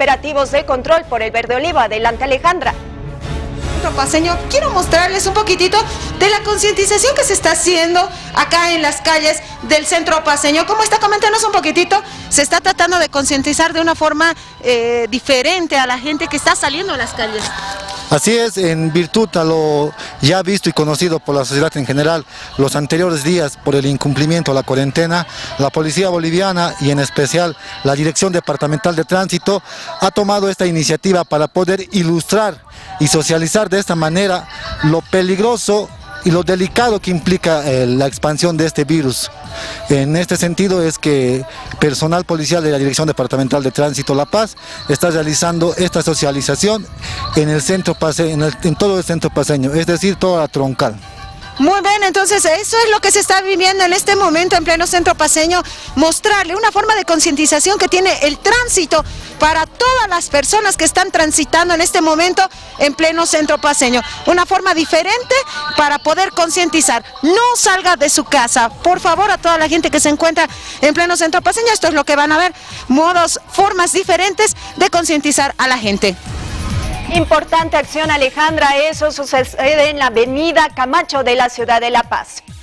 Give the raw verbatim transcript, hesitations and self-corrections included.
operativos de control por el verde olivo. Adelante, Alejandra. Centro Paceño, quiero mostrarles un poquitito de la concientización que se está haciendo acá en las calles del Centro Paceño. ¿Cómo está? Coméntanos un poquitito. Se está tratando de concientizar de una forma eh, diferente a la gente que está saliendo a las calles. Así es, en virtud a lo ya visto y conocido por la sociedad en general los anteriores días por el incumplimiento a la cuarentena, la Policía Boliviana y en especial la Dirección Departamental de Tránsito ha tomado esta iniciativa para poder ilustrar y socializar de esta manera lo peligroso y lo delicado que implica eh, la expansión de este virus. En este sentido es que personal policial de la Dirección Departamental de Tránsito La Paz está realizando esta socialización en el centro paseño, en, el, en todo el centro paseño, es decir, toda la troncal. Muy bien, entonces eso es lo que se está viviendo en este momento en pleno Centro Paceño, mostrarle una forma de concientización que tiene el tránsito para todas las personas que están transitando en este momento en pleno Centro Paceño. Una forma diferente para poder concientizar. No salga de su casa, por favor, a toda la gente que se encuentra en pleno Centro Paceño. Esto es lo que van a ver, modos, formas diferentes de concientizar a la gente. Importante acción, Alejandra. Eso sucede en la avenida Camacho de la ciudad de La Paz.